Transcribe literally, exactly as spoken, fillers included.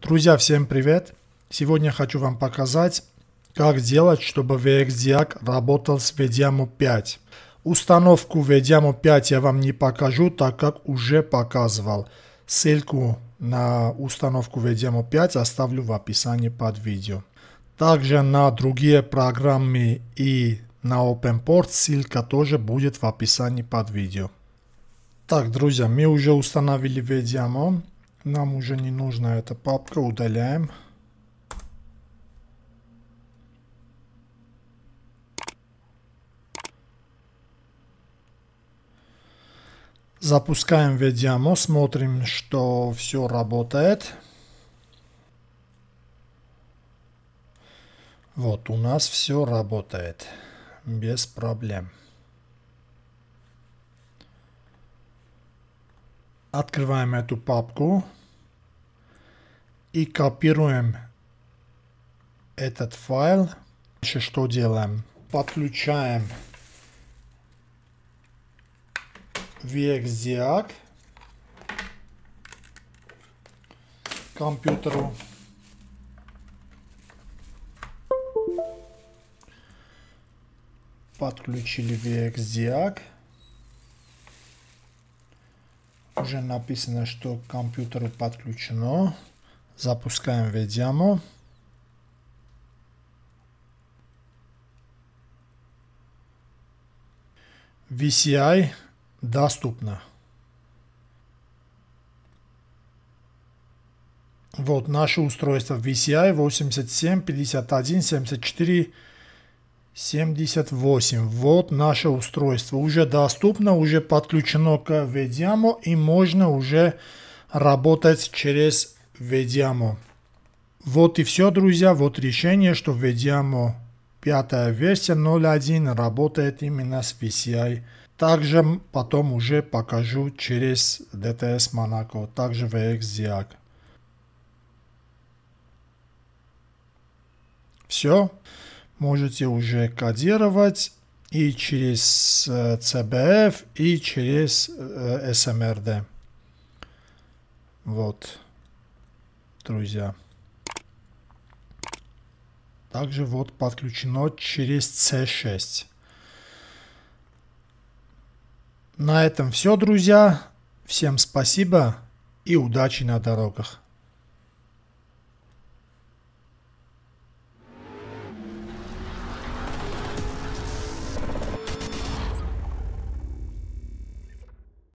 Друзья, всем привет! Сегодня хочу вам показать, как сделать, чтобы ви экс диак работал с Ведиamo пять. Установку Ведиamo пять я вам не покажу, так как уже показывал. Ссылку на установку Ведиamo пять оставлю в описании под видео. Также на другие программы и на OpenPort ссылка тоже будет в описании под видео. Так, друзья, мы уже установили Ведиamo. Нам уже не нужна эта папка, удаляем. Запускаем Ведиamo, смотрим, что все работает. Вот, у нас все работает без проблем. Открываем эту папку и копируем этот файл. Что делаем? Подключаем ви экс диак к компьютеру. Подключили ви экс диак. Уже написано, что к компьютеру подключено. Запускаем Ведиamo. ви си ай доступно. Вот наше устройство ви си ай восемьдесят семь пятьдесят один семьдесят четыре семьдесят восемь. Вот наше устройство. Уже доступно, уже подключено к Ведиamo и можно уже работать через Ведиamo. Вот и все, друзья. Вот решение, что Ведиamo пятая версия ноль один работает именно с ви си ай. Также потом уже покажу через ди ти эс Monaco, также ви экс диак. Все. Можете уже кодировать и через си би эф, и через эс эм эр ди. Вот, друзья. Также вот подключено через си шесть. На этом все, друзья. Всем спасибо и удачи на дорогах.